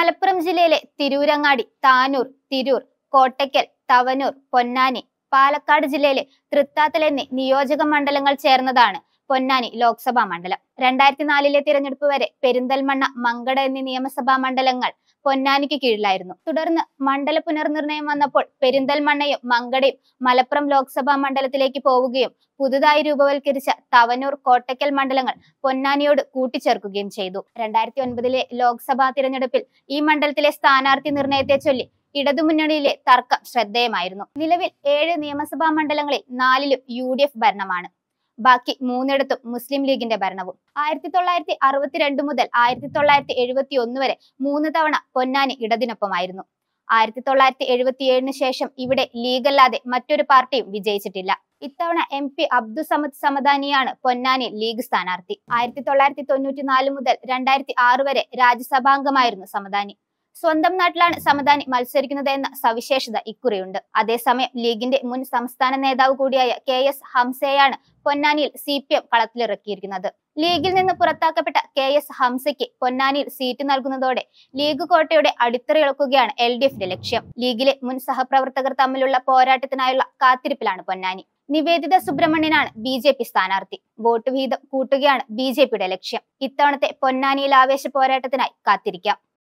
മലപ്പുറം ജില്ലയിലെ തിരൂരങ്ങാടി, താനൂർ, തിരൂർ, കോട്ടയ്ക്കൽ, തവനൂർ, പൊന്നാനി, പാലക്കാട് ജില്ലയിലെ തൃത്താത്തൽ എന്നീ നിയോജക മണ്ഡലങ്ങൾ ചേർന്നതാണ് പൊന്നാനി ലോക്സഭാ മണ്ഡലം. 2004 തിരഞ്ഞെടുപ്പ് വരെ പെരിന്തൽമണ്ണ, മങ്കട എന്നീ നിയമസഭാ മണ്ഡലങ്ങൾ പൊന്നാനിക്ക് കീഴിലായിരുന്നു. തുടർന്ന് മണ്ഡല പുനർനിർണയം വന്നപ്പോൾ പെരിന്തൽമണ്ണയും മങ്കടയും മലപ്പുറം ലോക്സഭാ മണ്ഡലത്തിലേക്ക് പോവുകയും പുതുതായി രൂപവൽക്കരിച്ച തവനൂർ, കോട്ടയ്ക്കൽ മണ്ഡലങ്ങൾ പൊന്നാനിയോട് കൂട്ടിച്ചേർക്കുകയും ചെയ്തു. 2009 ലോക്സഭാ തിരഞ്ഞെടുപ്പിൽ ഈ മണ്ഡലത്തിലെ സ്ഥാനാർത്ഥി നിർണയത്തെ ചൊല്ലി ഇടതുമുന്നണിയിലെ തർക്കം ശ്രദ്ധേയമായിരുന്നു. നിലവിൽ 7 നിയമസഭാ മണ്ഡലങ്ങളിൽ 4ലും UDF ഭരണമാണ്. ബാക്കി 3ഇടത്തും മുസ്ലിം ലീഗിന്റെ ഭരണവും. 1962 മുതൽ 1971 വരെ 3 തവണ പൊന്നാനി ഇടതിനൊപ്പമായിരുന്നു. 1977 ശേഷം ഇവിടെ ലീഗല്ലാതെ മറ്റൊരു പാർട്ടിയും വിജയിച്ചിട്ടില്ല. ഇത്തവണ MP അബ്ദുസമദ് സമദാനിയാണ് പൊന്നാനി ലീഗ് സ്ഥാനാർത്ഥി. 1994 മുതൽ 2006 വരെ രാജ്യസഭാംഗമായിരുന്നു സമദാനി. സ്വന്തം നാട്ടിലാണ് സമദാനി മത്സരിക്കുന്നത് എന്ന സവിശേഷത ഇക്കുറിയുണ്ട്. അതേസമയം ലീഗിന്റെ മുൻ സംസ്ഥാന നേതാവ് കൂടിയായ KS ഹംസയെയാണ് പൊന്നാനിയിൽ CPM കളത്തിലിറക്കിയിരിക്കുന്നത്. ലീഗിൽ നിന്ന് പുറത്താക്കപ്പെട്ട KS ഹംസയ്ക്ക് പൊന്നാനിയിൽ സീറ്റ് നൽകുന്നതോടെ ലീഗ് കോട്ടയുടെ അടിത്തറയിളക്കുകയാണ് LDFന്റെ ലക്ഷ്യം. ലീഗിലെ മുൻ സഹപ്രവർത്തകർ തമ്മിലുള്ള പോരാട്ടത്തിനായുള്ള കാത്തിരിപ്പിലാണ് പൊന്നാനി. നിവേദിത സുബ്രഹ്മണ്യനാണ് BJP സ്ഥാനാർത്ഥി. വോട്ട് വിഹിതം കൂട്ടുകയാണ് BJPയുടെ ലക്ഷ്യം. ഇത്തവണത്തെ പൊന്നാനിയിൽ ആവേശ പോരാട്ടത്തിനായി കാത്തിരിക്കാം.